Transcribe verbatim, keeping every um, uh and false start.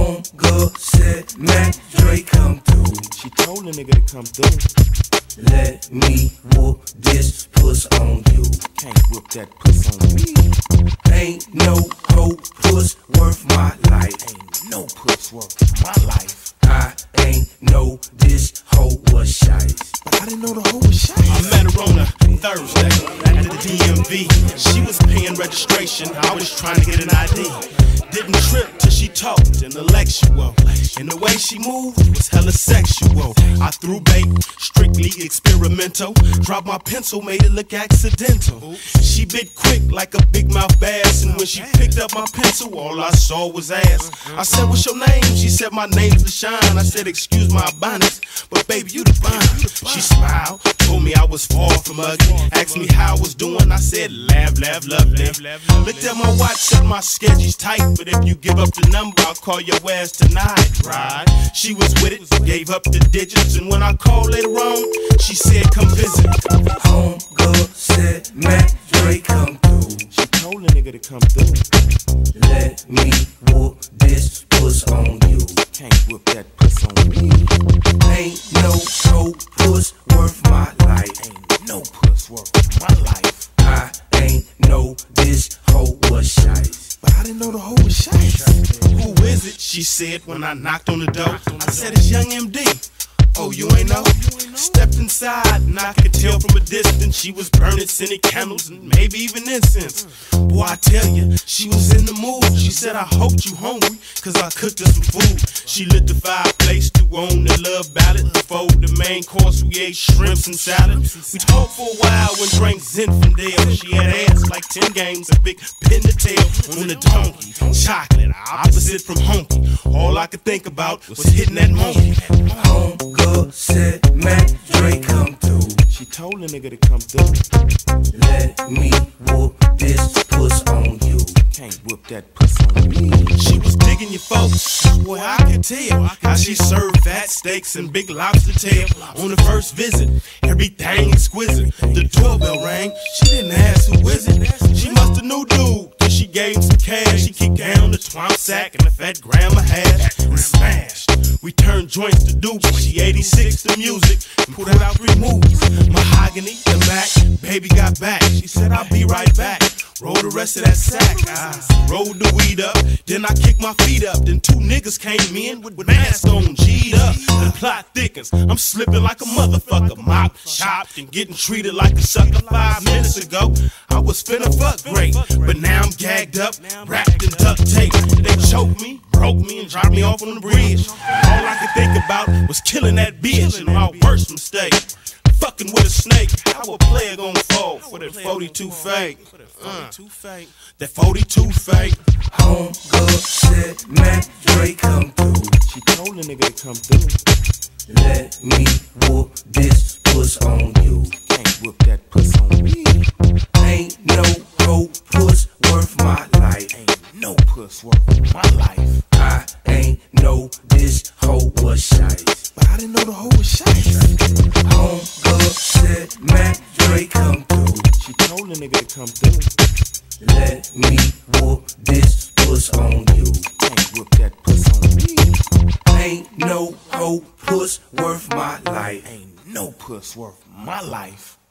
Home girl said, Mac Dre come through. She told the nigga to come through. Let me whoop this puss on you. Can't whoop that puss on me. Ain't no hoe puss worth my life. Ain't no puss worth my life. I ain't know this hoe was shice. But I didn't know the hoe was shy. I met her on a Thursday at the D M V. She was paying registration. I was trying to get an I D. Didn't trip till she talked intellectual. And the way she moved was hella sexual. I threw bait, strictly experimental. Dropped my pencil, made it look accidental. She bit quick like a big mouth bass. And when she picked up my pencil, all I saw was ass. I said, what's your name? She said, my name's LaShawn. I said, excuse my abundance, but baby, you the fine. She smiled, told me I was far from ugly. Asked me how I was doing, I said, laugh, laugh, lovely. Looked at my watch, said my schedule's tight, but if you give up the number, I'll call your ass tonight, right? She was with it, gave up the digits, and when I called later on, she said, come visit. Home girl said, Mac Dre come through. She told the nigga to come through. Let me whoop this puss on you. Can't whoop that puss on me. Ain't no hoe puss worth my life. Ain't no puss worth my life. I ain't know this hoe was shice. But I didn't know the hoe was shy. Who is it? She said when I knocked on the door. I said it's Young M D. Oh, you ain't know? Stepped inside and I could tell from a distance she was burning scented candles and maybe even incense. Boy, I tell you, she was in the mood. She said, I hope you hungry, cause I cooked her some food. She lit the fireplace to own the love ballad. Before the main course, we ate shrimps and salad. We talked for a while and drank Zinfandel. She had ass like ten games, a big pin to tail on the donkey. Chocolate, opposite from honky. All I could think about was hitting that monkey. Home girl said, Mac Dre come through. She told the nigga to come through. Let me whoop this puss on you. Can't whoop that puss on me. She was digging your folks. Boy, I can tell how she served fat steaks and big lobster tail on the first visit. Everything exquisite. The doorbell rang. She didn't ask who is it. She must have knew dude. Then she gave him some cash. She kicked down the twomp sack and the fat grandma hash and smashed. We turned joints to dupes. She eighty-six the music and put out three movies. Mahogany, the Mac, baby got back. She said I'll be right back. Roll the rest of that sack. I rolled the weed up, then I kicked my feet up. Then two niggas came in with masks on, G'd up. The plot thickens. I'm slipping like a motherfucker. Mop, chopped, and getting treated like a sucker. Five minutes ago, I was finna fuck great, but now I'm gagged up, wrapped in duct tape. They choked me, broke me, and dropped me off on the bridge. All I could think about was killing that bitch, and my worst mistake, fucking with a snake. How a player gon' fall for that forty-two fake? Uh, that forty-two fake. Home girl said, Mac Dre come through. She told the nigga to come through. Let me whoop this puss on you. Can't whoop that puss on me. Ain't no hoe puss worth my life. Ain't no puss worth my life. I ain't know this hoe was shice. But I didn't know the hoe was shy. Home girl said, Mac Dre come through. She told the nigga to come through. Let me whoop this puss on you. Can't whoop that puss on me. Ain't no hoe puss worth my life. Ain't no puss worth my life.